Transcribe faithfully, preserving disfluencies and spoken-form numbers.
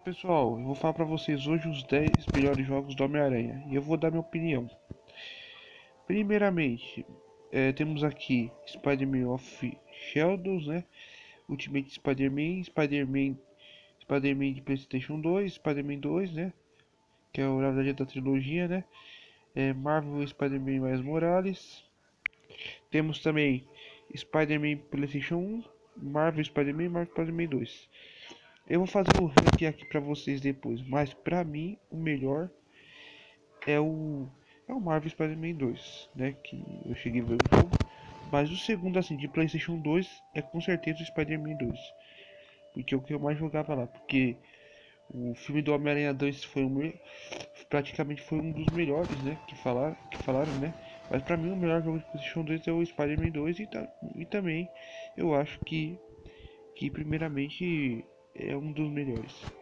Pessoal, eu vou falar pra vocês hoje os dez melhores jogos do Homem-Aranha e eu vou dar minha opinião. Primeiramente, eh, temos aqui Spider-Man of Shadows, né? Ultimate Spider-Man, Spider-Man, Spider-Man de PlayStation dois, Spider-Man dois, né? Que é o, na verdade, da trilogia, né? Eh, Marvel Spider-Man Miles Morales. Temos também Spider-Man PlayStation um, Marvel Spider-Man e Marvel Spider-Man dois. Eu vou fazer o ranking aqui pra vocês depois, mas pra mim o melhor é o é o Marvel Spider-Man dois, né, que eu cheguei a ver o jogo, mas o segundo assim de PlayStation dois é com certeza o Spider-Man dois, porque é o que eu mais jogava lá, porque o filme do Homem-Aranha dois foi um, praticamente foi um dos melhores, né, que falaram, que falaram, né? Mas pra mim o melhor jogo de PlayStation dois é o Spider-Man dois e, ta, e também eu acho que que primeiramente é um dos melhores.